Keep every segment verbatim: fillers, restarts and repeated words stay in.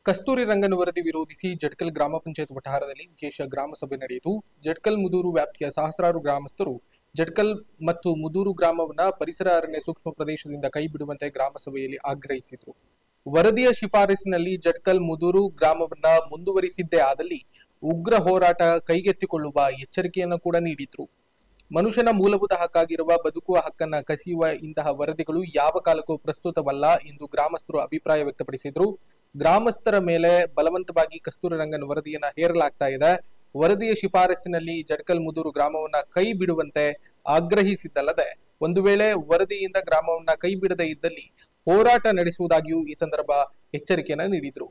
ಕಸ್ತೂರಿ ರಂಗನ್ ವರದಿ ವಿರೋಧಿಸಿ ಜಟ್ಕಲ್ ಗ್ರಾಮ ಪಂಚಾಯತ್ ವಠಾರದಲ್ಲಿ ವಿಶೇಷ ಗ್ರಾಮ ಸಭೆ ನಡೆಯಿತು. ಜಟ್ಕಲ್ ಮುದೂರು ವ್ಯಾಪ್ತಿಯ ಸಹಸ್ರಾರು ಗ್ರಾಮಸ್ಥರು ಜಟ್ಕಲ್ ಮತ್ತು ಮುದೂರು ಗ್ರಾಮವನ್ನ ಪರಿಸರ ಅರಣ್ಯ ಸೂಕ್ಷ್ಮ ಪ್ರದೇಶದಿಂದ ಕೈ ಬಿಡುವಂತೆ ಗ್ರಾಮ ಸಭೆಯಲ್ಲಿ ಆಗ್ರಹಿಸಿದರು. ವರದಿಯ ಶಿಫಾರಸಿನಲ್ಲಿ ಜಟ್ಕಲ್ ಮುದೂರು ಗ್ರಾಮವನ್ನ ಮುಂದುವರಿಸಿದ್ದೇ ಆದಲ್ಲಿ ಉಗ್ರ ಹೋರಾಟ ಕೈಗೆತ್ತಿಕೊಳ್ಳುವ ಎಚ್ಚರಿಕೆಯನ್ನು ಕೂಡ ನೀಡಿದ್ರು. ಮನುಷ್ಯನ ಮೂಲಭೂತ ಹಕ್ಕಾಗಿರುವ ಬದುಕುವ ಹಕ್ಕನ್ನ ಕಸಿಯುವ ಇಂತಹ ವರದಿಗಳು ಯಾವ ಕಾಲಕ್ಕೂ ಪ್ರಸ್ತುತವಲ್ಲ ಎಂದು ಗ್ರಾಮಸ್ಥರು ಅಭಿಪ್ರಾಯ ವ್ಯಕ್ತಪಡಿಸಿದ್ರು. ಗ್ರಾಮಸ್ಥರ ಮೇಲೆ ಬಲವಂತವಾಗಿ ಕಸ್ತೂರಿ ರಂಗನ್ ವರದಿಯನ್ನ ಹೇರಲಾಗ್ತಾ ಇದೆ. ವರದಿಯ ಶಿಫಾರಸಿನಲ್ಲಿ ಜಟ್ಕಲ್ ಮುದೂರು ಗ್ರಾಮವನ್ನ ಕೈ ಬಿಡುವಂತೆ ಆಗ್ರಹಿಸಿದ್ದಲ್ಲದೆ ಒಂದು ವೇಳೆ ವರದಿಯಿಂದ ಗ್ರಾಮವನ್ನ ಕೈ ಬಿಡದೇ ಇದ್ದಲ್ಲಿ ಹೋರಾಟ ನಡೆಸುವುದಾಗಿಯೂ ಈ ಸಂದರ್ಭ ಎಚ್ಚರಿಕೆಯನ್ನ ನೀಡಿದ್ರು.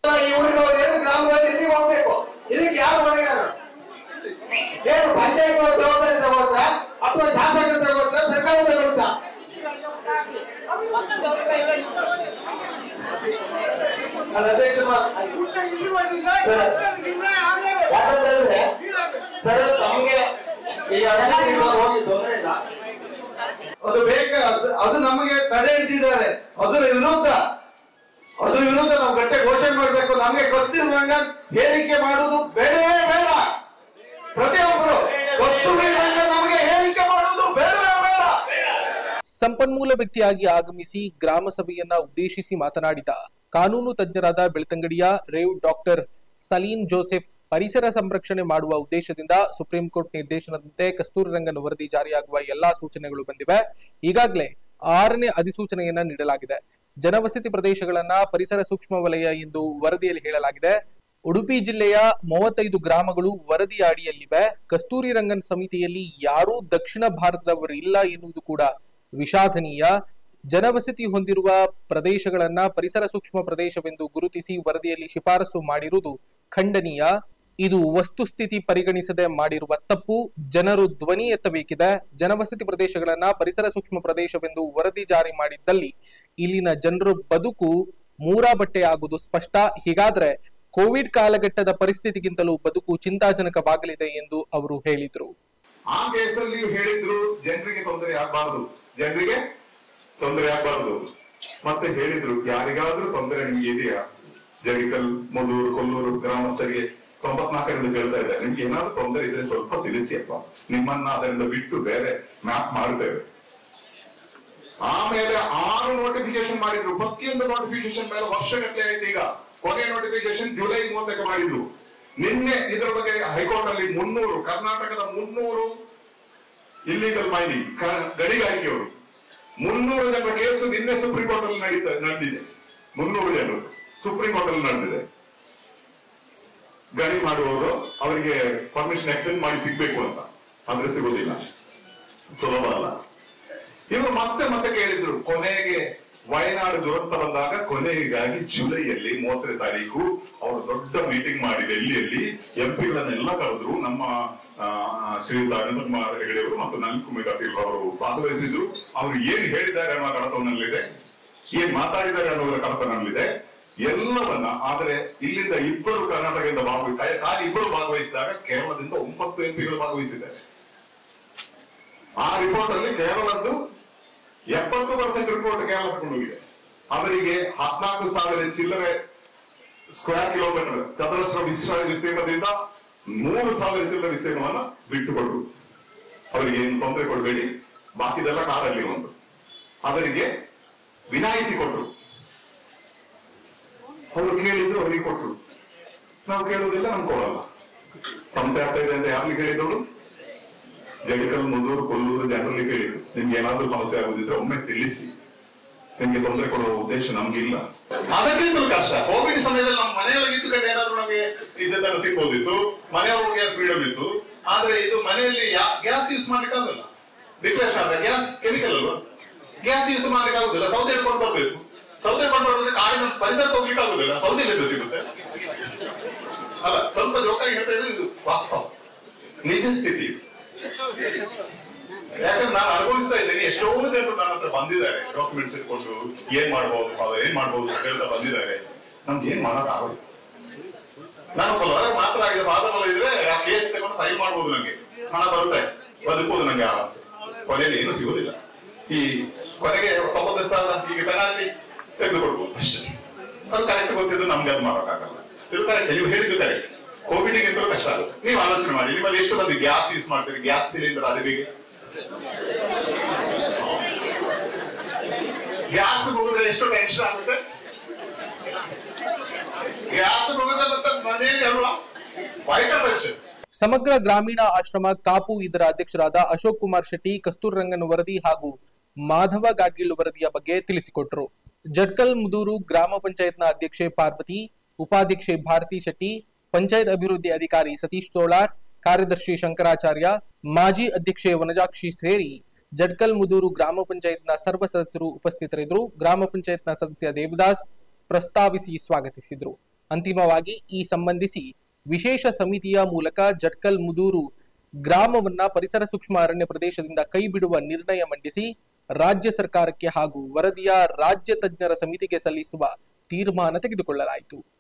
ಅದು ಬೇಕ ಅದು ನಮಗೆ ತಡೆ ಹಿಡಿದಿದ್ದಾರೆ. ಅದರ ವಿರುದ್ಧ ಅದ್ರ ವಿರುದ್ಧ ನಾವು ಗಟ್ಟೆ ಘೋಷಣೆ ಮಾಡಬೇಕು. ನಮಗೆ ಕಸ್ತೂರಿ ರಂಗನ್ ಹೇಳಿಕೆ ಮಾಡುವುದು ಬೇಡವೇ ಬೇಡ. ಪ್ರತಿಯೊಬ್ಬರು ಕಸ್ತೂರಿ ರಂಗನ್ ನಮಗೆ ಹೇಳಿಕೆ ಮಾಡುವುದು ಬೇಡವೇ ಬೇಡ. ಸಂಪನ್ಮೂಲ ವ್ಯಕ್ತಿಯಾಗಿ ಆಗಮಿಸಿ ಗ್ರಾಮ ಸಭೆಯನ್ನ ಉದ್ದೇಶಿಸಿ ಮಾತನಾಡಿದ ಕಾನೂನು ತಜ್ಞರಾದ ಬೆಳ್ತಂಗಡಿಯ ರೇವ್ ಡಾಕ್ಟರ್ ಸಲೀಂ ಜೋಸೆಫ್, ಪರಿಸರ ಸಂರಕ್ಷಣೆ ಮಾಡುವ ಉದ್ದೇಶದಿಂದ ಸುಪ್ರೀಂ ಕೋರ್ಟ್ ನಿರ್ದೇಶನದಂತೆ ಕಸ್ತೂರಿ ರಂಗನ್ ವರದಿ ಜಾರಿಯಾಗುವ ಎಲ್ಲಾ ಸೂಚನೆಗಳು ಬಂದಿವೆ. ಈಗಾಗಲೇ ಆರನೇ ಅಧಿಸೂಚನೆಯನ್ನ ನೀಡಲಾಗಿದೆ. ಜನವಸತಿ ಪ್ರದೇಶಗಳನ್ನ ಪರಿಸರ ಸೂಕ್ಷ್ಮ ವಲಯ ಎಂದು ವರದಿಯಲ್ಲಿ ಹೇಳಲಾಗಿದೆ. ಉಡುಪಿ ಜಿಲ್ಲೆಯ ಮೂವತ್ತೈದು ಗ್ರಾಮಗಳು ವರದಿಯ ಅಡಿಯಲ್ಲಿವೆ. ಕಸ್ತೂರಿ ರಂಗನ್ ಸಮಿತಿಯಲ್ಲಿ ಯಾರೂ ದಕ್ಷಿಣ ಭಾರತದವರು ಇಲ್ಲ ಎನ್ನುವುದು ಕೂಡ ವಿಷಾದನೀಯ. ಜನವಸತಿ ಹೊಂದಿರುವ ಪ್ರದೇಶಗಳನ್ನ ಪರಿಸರ ಸೂಕ್ಷ್ಮ ಪ್ರದೇಶವೆಂದು ಗುರುತಿಸಿ ವರದಿಯಲ್ಲಿ ಶಿಫಾರಸು ಮಾಡಿರುವುದು ಖಂಡನೀಯ. ಇದು ವಸ್ತುಸ್ಥಿತಿ ಪರಿಗಣಿಸದೆ ಮಾಡಿರುವ ತಪ್ಪು. ಜನರು ಧ್ವನಿ ಎತ್ತಬೇಕಿದೆ. ಜನವಸತಿ ಪ್ರದೇಶಗಳನ್ನ ಪರಿಸರ ಸೂಕ್ಷ್ಮ ಪ್ರದೇಶವೆಂದು ವರದಿ ಜಾರಿ ಮಾಡಿದ್ದಲ್ಲಿ ಇಲ್ಲಿನ ಜನರ ಬದುಕು ಮೂರಾ ಬಟ್ಟೆಯಾಗುವುದು ಸ್ಪಷ್ಟ. ಹೀಗಾದ್ರೆ ಕೋವಿಡ್ ಕಾಲಘಟ್ಟದ ಪರಿಸ್ಥಿತಿಗಿಂತಲೂ ಬದುಕು ಚಿಂತಾಜನಕವಾಗಲಿದೆ ಎಂದು ಅವರು ಹೇಳಿದ್ರು. ಆ ಕೇಸಲ್ಲಿ ಹೇಳಿದ್ರು ಜನರಿಗೆ ತೊಂದರೆ ಆಗಬಾರದು, ಜನರಿಗೆ ತೊಂದರೆ ಆಗಬಾರದು ಮತ್ತೆ ಹೇಳಿದ್ರು ಯಾರಿಗಾದ್ರೂ ತೊಂದರೆ ನಿಮ್ಗೆ ಇದೆಯಾ, ಜಡಿಕಲ್ ಮುದೂರು ಕೊಲ್ಲೂರು ಗ್ರಾಮಸ್ಥರಿಗೆ ತೊಂಬತ್ನಾಲ್ಕರಿಂದ ಕೇಳ್ತಾ ಇದ್ದಾರೆ, ನಿಮ್ಗೆ ಏನಾದ್ರು ತೊಂದರೆ ಇದ್ರೆ ಸ್ವಲ್ಪ ತಿಳಿಸಿಯಪ್ಪ, ನಿಮ್ಮನ್ನ ಅದರಿಂದ ಬಿಟ್ಟು ಬೇರೆ ಮ್ಯಾಪ್ ಮಾಡ್ತೇವೆ. ಆಮೇಲೆ ಆರು ನೋಟಿಫಿಕೇಶನ್ ಮಾಡಿದ್ರು. ಪ್ರತಿಯೊಂದು ನೋಟಿಫಿಕೇಶನ್ ಮೇಲೆ ವರ್ಷಗಟ್ಟಲೆ ಆಯ್ತು. ಈಗ ಕೊನೆ ನೋಟಿಫಿಕೇಶನ್ ಜುಲೈ ಮೂವತ್ತಕ್ಕೆ ಮಾಡಿದ್ರು. ನಿನ್ನೆ ಇದರ ಬಗ್ಗೆ ಹೈಕೋರ್ಟ್ ಅಲ್ಲಿ ಮುನ್ನೂರು ಕರ್ನಾಟಕದ ಮುನ್ನೂರು ಇಲ್ಲಿಗಲ್ ಮೈನಿಂಗ್ ಗಣಿಗಾರಿಕೆಯವರು ಮುನ್ನೂರು ಜನರ ಕೇಸು ನಿನ್ನೆ ಸುಪ್ರೀಂ ಕೋರ್ಟ್ ಅಲ್ಲಿ ನಡೀತಾ ನಡೆದಿದೆ. ಮುನ್ನೂರು ಜನರು ಸುಪ್ರೀಂ ಕೋರ್ಟ್ ಅಲ್ಲಿ ನಡೆದಿದೆ. ಗಣಿ ಮಾಡುವವರು ಅವರಿಗೆ ಪರ್ಮಿಷನ್ ಎಕ್ಸ್ಟೆಂಡ್ ಮಾಡಿ ಸಿಗ್ಬೇಕು ಅಂತ, ಅಂದ್ರೆ ಸಿಗೋದಿಲ್ಲ, ಸುಲಭ ಅಲ್ಲ. ಇವರು ಮತ್ತೆ ಮತ್ತೆ ಕೇಳಿದ್ರು. ಕೊನೆಗೆ ವಯನಾಡು ದುರಂತ ಬಂದಾಗ ಕೊನೆಗಾಗಿ ಜುಲೈಯಲ್ಲಿ ಮೂವತ್ತನೇ ತಾರೀಕು ಅವರು ದೊಡ್ಡ ಮೀಟಿಂಗ್ ಮಾಡಿ ಡೆಲ್ಲಿಯಲ್ಲಿ ಎಂ ಪಿಗಳನ್ನೆಲ್ಲ ಕರೆದ್ರು. ನಮ್ಮ ಶ್ರೀಯುತ ಅನಂತಕುಮಾರ್ ಹೆಗಡೆಯವರು ಮತ್ತು ನಳಿನ್ ಕುಮಾರ್ ಕಟೀಲ್ ಅವರು ಭಾಗವಹಿಸಿದ್ರು. ಅವರು ಏನ್ ಹೇಳಿದ್ದಾರೆ ಅನ್ನೋ ಕಡತನಲ್ಲಿದೆ, ಏನ್ ಮಾತಾಡಿದ್ದಾರೆ ಅನ್ನೋದರ ಕಡತನಲ್ಲಿದೆ ಎಲ್ಲವನ್ನ. ಆದ್ರೆ ಇಲ್ಲಿಂದ ಇಬ್ಬರು ಕರ್ನಾಟಕದಿಂದ ಭಾಗವಹಿಸ ಕಾಲಿ ಇಬ್ಬರು ಭಾಗವಹಿಸಿದಾಗ ಕೇರಳದಿಂದ ಒಂಬತ್ತು ಎಂ ಪಿಗಳು ಭಾಗವಹಿಸಿದ್ದಾರೆ. ಆ ರಿಪೋರ್ಟ್ ಅಲ್ಲಿ ಕೇರಳದ್ದು ಎಪ್ಪತ್ತು ಪರ್ಸೆಂಟ್ ರಿಪೋರ್ಟ್ ಕೇರಳ ತಗೊಂಡೋಗಿದೆ. ಅವರಿಗೆ ಹದಿನಾಲ್ಕು ಸಾವಿರ ಚಿಲ್ಲರೆ ಸ್ಕ್ವೇರ್ ಕಿಲೋಮೀಟರ್ ಚದರಸ್ರ ವಿಶ್ವ ವಿಸ್ತೀರ್ಣದಿಂದ ಮೂರು ಸಾವಿರ ಚಿಲ್ಲರೆ ವಿಸ್ತೀರ್ಣವನ್ನ ಬಿಟ್ಟುಕೊಟ್ರು. ಅವರಿಗೆ ಏನು ತೊಂದರೆ ಕೊಡಬೇಡಿ, ಬಾಕಿದೆಲ್ಲ ಕಾರಲ್ಲಿ ಒಂದು. ಅವರಿಗೆ ವಿನಾಯಿತಿ ಕೊಟ್ಟರು. ಅವರು ಕೇಳಿದ್ರು, ಅವರಿಗೆ ಕೊಟ್ಟರು. ನಾವು ಕೇಳುವುದಿಲ್ಲ, ನಮ್ಗೆ ಕೊಡಲ್ಲ. ಸಂತೆ ಆಗ್ತಾ ಇದೆ ಅಂತ ಯಾರಿಗೆ ಹೇಳಿದವರು? ಜಡಿಕಲ್ ಮುದೂರು ಕೊಲ್ಲೂರು ಜನರಲ್ಲಿ ಕೇಳಿದ್ರು. ನಿಮ್ಗೆ ಏನಾದ್ರೂ ಸಮಸ್ಯೆ ಆಗುದಿದ್ರೆ ಒಮ್ಮೆ ತಿಳಿಸಿ, ನಿಮ್ಗೆ ತೊಂದರೆ ಕೊಡುವ ಉದ್ದೇಶ ನಮ್ಗಿಲ್ಲ. ಅದಕ್ಕಿಂತಲೂ ಕಷ್ಟ. ಕೋವಿಡ್ ಸಮಯದಲ್ಲಿ ನಮ್ಮ ಮನೆಯೊಳಗೆ ಇದ್ದುಕೊಂಡು ಏನಾದ್ರು ನಮಗೆ ಇದನ್ನು ತಿನ್ಬೋದಿತ್ತು, ಮನೆಯೊಳಗೆ ಫ್ರೀಡಮ್ ಇತ್ತು. ಆದ್ರೆ ಇದು ಮನೆಯಲ್ಲಿ ಗ್ಯಾಸ್ ಯೂಸ್ ಮಾಡ್ಲಿಕ್ಕೆ ಆಗುದಿಲ್ಲ. ಡಿಪ್ರೆಷನ್ ಆದ್ರೆ ಗ್ಯಾಸ್ ಕೆಮಿಕಲ್ ಅಲ್ವಾ, ಗ್ಯಾಸ್ ಯೂಸ್ ಮಾಡ್ಲಿಕ್ಕೆ ಆಗುದಿಲ್ಲ. ಸೌದೆ ಹಿಡ್ಕೊಂಡು ಬರ್ಬೇಕು. ಸೌದೆ ಹಿಡ್ಕೊಂಡು ಬರೋದ್ರೆ ಕಾಡಿನ ಪರಿಸರ ಹೋಗ್ಲಿಕ್ಕೆ ಆಗುದಿಲ್ಲ. ಸೌದೆ ಎಲ್ಲಿಂದ ಸಿಗುತ್ತೆ ಅಲ್ಲ. ಸ್ವಲ್ಪ ಜೋಕಾಗಿ ಹೇಳ್ತಾ ಇದ್ರೆ ಇದು ವಾಸ್ತವ, ನಿಜ ಸ್ಥಿತಿ. ಯಾಕಂದ್ರೆ ನಾನು ಅನುಭವಿಸ್ತಾ ಇದ್ದೀನಿ. ಎಷ್ಟೋ ಜನರು ನನ್ನ ಹತ್ರ ಬಂದಿದ್ದಾರೆ, ಡಾಕ್ಯುಮೆಂಟ್ಸ್ ಇಟ್ಕೊಂಡು ಏನ್ ಮಾಡ್ಬೋದು ಫಾದರ್ ಏನ್ ಮಾಡ್ಬೋದು ಅಂತ ಹೇಳ್ತಾ ಬಂದಿದ್ದಾರೆ. ನಮ್ಗೆ ಏನ್ ಮಾಡಕ್ ಆಗೋದು. ನಾನು ಮಾತ್ರ ಆಗಿದೆ ಫಾದರ್ ಇದ್ರೆ ಆ ಕೇಸ್ ತಗೊಂಡು ಫೈಲ್ ಮಾಡ್ಬೋದು, ನಂಗೆ ಹಣ ಬರುತ್ತೆ, ಬದುಕೋದು ನಂಗೆ ಆಸೆ. ಕೊನೆಯಲ್ಲಿ ಏನು ಸಿಗೋದಿಲ್ಲ. ಈ ಕೊನೆಗೆ ತೊಂಬತ್ತು ಸಾವಿರ ಈಗ ಪೆನಾಲ್ಟಿ ತೆಗೆದುಕೊಡ್ಬೋದು ಅಷ್ಟೇ. ಅದು ಕರೆಕ್ಟ್ ಗೊತ್ತಿದ್ದು ನಮ್ಗೆ ಅದು ಮಾಡೋಕ್ಕಾಗಲ್ಲ. ಇದು ಕರೆಕ್ಟ್, ನೀವು ಹೇಳಿದ್ದು ಕರೆಕ್ಟ್. ಕೋವಿಡ್ ಗಿಂತಲೂ ಕಷ್ಟ ಆಗುತ್ತೆ. ನೀವು ಆಲೋಚನೆ ಮಾಡಿ, ನಿಮ್ಮಲ್ಲಿ ಎಷ್ಟು ಮಂದಿ ಗ್ಯಾಸ್ ಯೂಸ್ ಮಾಡ್ತೀರಿ? ಗ್ಯಾಸ್ ಸಿಲಿಂಡರ್ ಅರಿವಿಗೆ ಗ್ಯಾಸ್ ಹೋಗಿದ್ರೆ ಎಷ್ಟು ಟೆನ್ಷನ್ ಆಗುತ್ತೆ. ಗ್ಯಾಸ್ ಹೋಗಿದ್ರೆ ಮತ್ತೆ ಮನೆಯಲ್ಲಿ ಅಲ್ವಾ ಭಯಂಕರ ಟೆನ್ಷನ್. ಸಮಗ್ರ ಗ್ರಾಮೀಣ ಆಶ್ರಮ ಕಾಪು ಇದರ ಅಧ್ಯಕ್ಷರಾದ ಅಶೋಕ್ ಕುಮಾರ್ ಶೆಟ್ಟಿ ಕಸ್ತೂರ್ ರಂಗನ್ ವರದಿ ಹಾಗೂ ಮಾಧವ ಗಾಡ್ಗಿಲ್ ವರದಿಯ ಬಗ್ಗೆ ತಿಳಿಸಿಕೊಟ್ಟರು. ಜಟ್ಕಲ್ ಮುದೂರು ಗ್ರಾಮ ಪಂಚಾಯತ್ನ ಅಧ್ಯಕ್ಷೆ ಪಾರ್ವತಿ, ಉಪಾಧ್ಯಕ್ಷೆ ಭಾರತಿ ಶೆಟ್ಟಿ, ಪಂಚಾಯತ್ ಅಭಿವೃದ್ಧಿ ಅಧಿಕಾರಿ ಸತೀಶ್ ತೋಳಾರ್, ಕಾರ್ಯದರ್ಶಿ ಶಂಕರಾಚಾರ್ಯ, ಮಾಜಿ ಅಧ್ಯಕ್ಷೆ ವನಜಾಕ್ಷಿ ಸೇರಿ ಜಟ್ಕಲ್ ಮುದೂರು ಗ್ರಾಮ ಪಂಚಾಯತ್ನ ಸರ್ವ ಸದಸ್ಯರು ಉಪಸ್ಥಿತರಿದ್ದರು. ಗ್ರಾಮ ಪಂಚಾಯತ್ನ ಸದಸ್ಯ ದೇವದಾಸ್ ಪ್ರಸ್ತಾವಿಸಿ ಸ್ವಾಗತಿಸಿದರು. ಅಂತಿಮವಾಗಿ ಈ ಸಂಬಂಧಿಸಿ ವಿಶೇಷ ಸಮಿತಿಯ ಮೂಲಕ ಜಟ್ಕಲ್ ಮುದೂರು ಗ್ರಾಮವನ್ನ ಪರಿಸರ ಸೂಕ್ಷ್ಮ ಅರಣ್ಯ ಪ್ರದೇಶದಿಂದ ಕೈಬಿಡುವ ನಿರ್ಣಯ ಮಂಡಿಸಿ ರಾಜ್ಯ ಸರ್ಕಾರಕ್ಕೆ ಹಾಗೂ ವರದಿಯ ರಾಜ್ಯ ತಜ್ಞರ ಸಮಿತಿಗೆ ಸಲ್ಲಿಸುವ ತೀರ್ಮಾನ ತೆಗೆದುಕೊಳ್ಳಲಾಯಿತು.